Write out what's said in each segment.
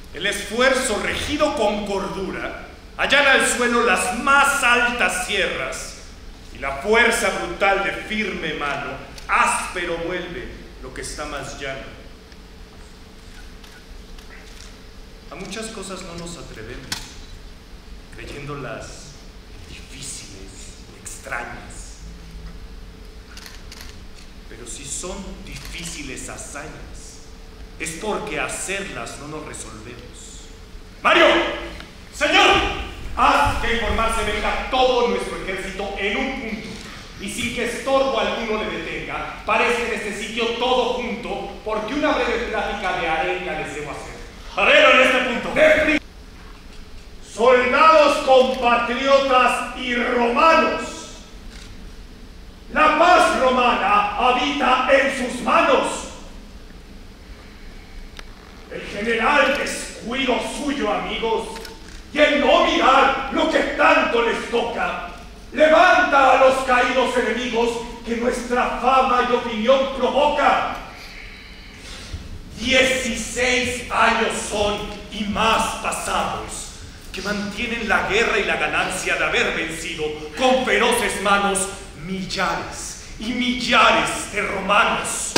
El esfuerzo regido con cordura allana al suelo las más altas sierras, y la fuerza brutal de firme mano áspero vuelve lo que está más llano. A muchas cosas no nos atrevemos, creyéndolas difíciles, extrañas. Pero si son difíciles hazañas, es porque hacerlas no nos resolvemos. ¡Mario! ¡Señor! Haz que informarse venga todo nuestro ejército en un punto, y sin que estorbo alguno le detenga, parece en este sitio todo junto, porque una breve plática de arenga les debo hacer. Harelo en este punto. Soldados compatriotas y romanos, la paz romana habita en sus manos. El general descuido suyo, amigos, y el no mirar lo que tanto les toca, levanta a los caídos enemigos que nuestra fama y opinión provoca. 16 años son y más pasados que mantienen la guerra y la ganancia de haber vencido con feroces manos millares y millares de romanos.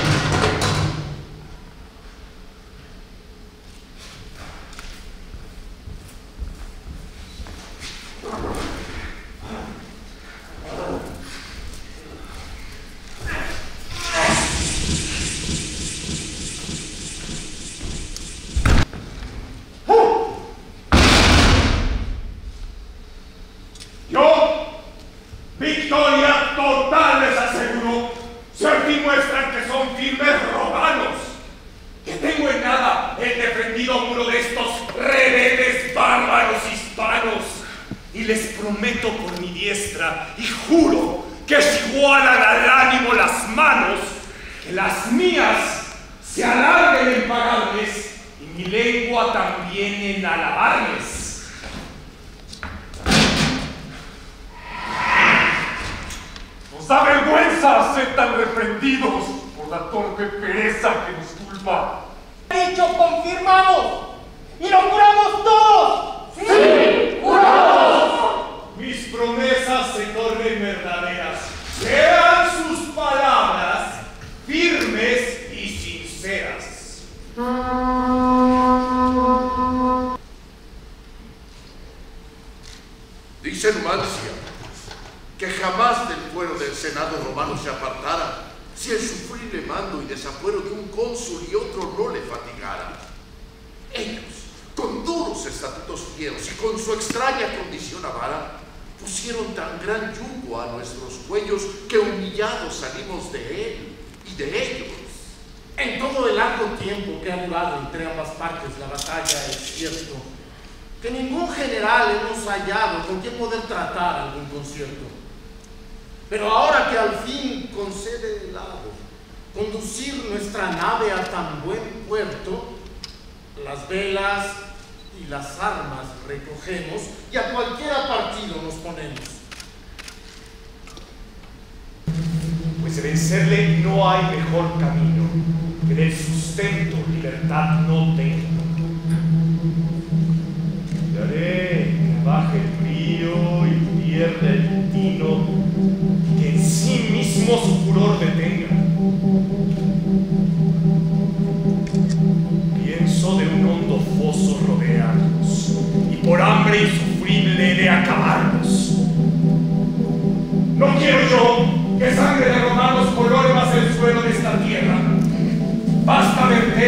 Victoria total les aseguro, si al fin muestran que son firmes romanos, que tengo en nada el defendido muro de estos rebeldes bárbaros hispanos, y les prometo por mi diestra y juro que si igualan al ánimo las manos, que las mías se alarguen en pagarles y mi lengua también en alabarles. Nos da vergüenza ser tan reprendidos por la torpe pereza que nos culpa. Hecho, confirmamos y lo juramos todos. ¡Sí! ¡Juramos! Mis promesas se tornen verdaderas. Sean sus palabras firmes y sinceras. Dice Numancia que jamás del fuero del Senado romano se apartara, si el sufrible mando y desafuero de un cónsul y otro no le fatigara. Ellos, con duros estatutos fieros y con su extraña condición avara, pusieron tan gran yugo a nuestros cuellos que humillados salimos de él y de ellos. En todo el largo tiempo que ha durado entre ambas partes la batalla, es cierto que ningún general hemos hallado con quien poder tratar algún concierto. Pero ahora que al fin concede el hado conducir nuestra nave a tan buen puerto, las velas y las armas recogemos y a cualquiera partido nos ponemos. Pues de vencerle no hay mejor camino, que del sustento libertad no tengo. Y haré que baje el frío y pierda el tino, que en sí mismo su furor detenga. Pienso de un hondo foso rodearnos, y por hambre insufrible de acabarnos. No quiero yo que sangre de romanos colore más el suelo de esta tierra. Basta ver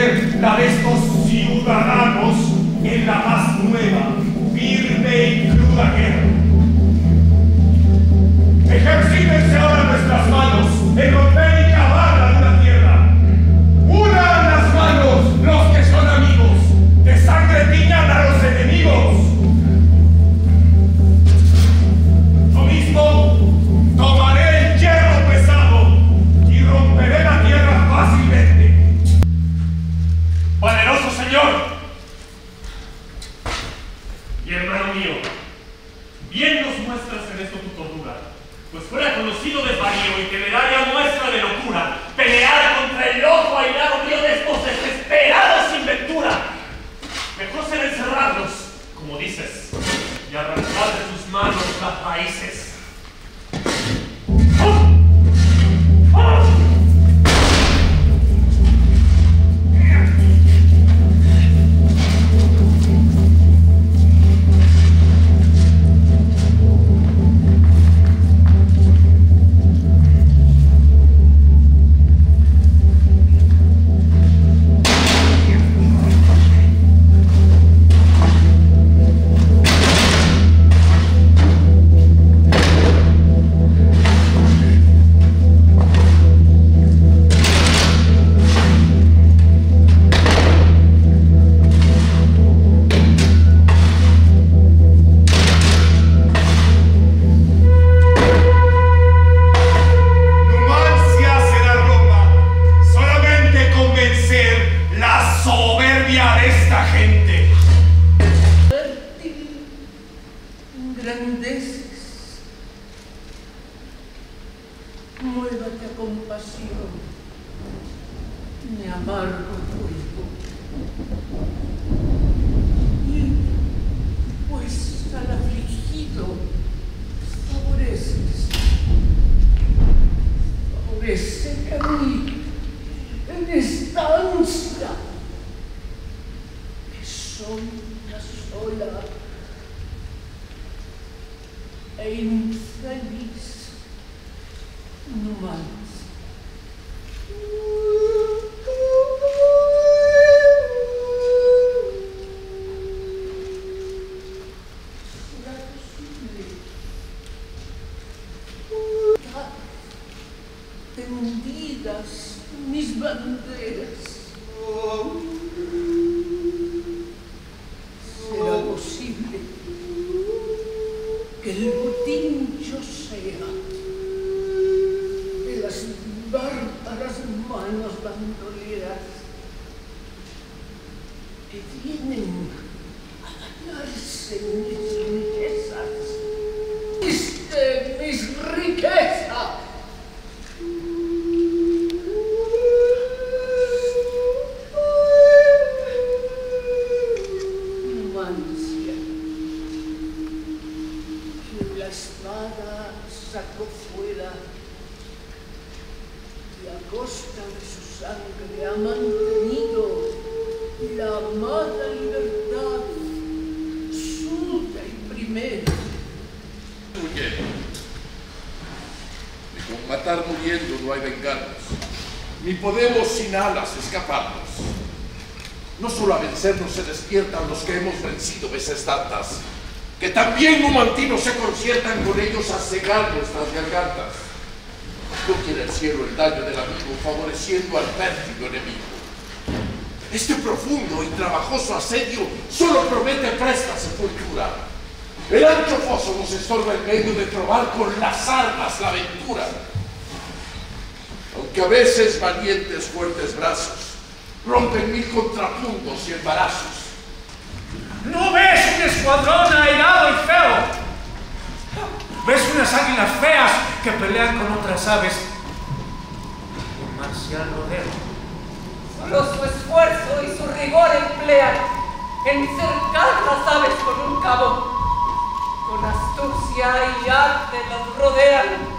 me amargo polvo. Y pues al afligido favoreces a mí en esta ansia que soy una sola e infeliz Numancia. Tendidas mis banderas, ¿será posible que el botincho sea de las bárbaras manos bandoleras que vienen a ganarse mis riquezas? ¡Viste mis riquezas! Numancia, que la espada sacó fuera y a costa de su sangre ha mantenido la amada libertad suya y primera. Muriendo. Y con matar muriendo no hay vengarnos, ni podemos sin alas escaparnos. No solo a vencernos se despiertan los que hemos vencido veces tantas, que también numantinos se conciertan con ellos a cegar nuestras gargantas. No quiere el cielo el daño del amigo, favoreciendo al pérfido enemigo. Este profundo y trabajoso asedio solo promete presta sepultura. El ancho foso nos estorba en medio de probar con las armas la aventura. Aunque a veces valientes fuertes brazos rompen mil contrapuntos y embarazos. ¿No ves un escuadrón airado y feo? ¿Ves unas águilas feas que pelean con otras aves? Un marcial rodeo. Solo su esfuerzo y su rigor emplean en cercar las aves con un cabo. Con astucia y arte las rodean.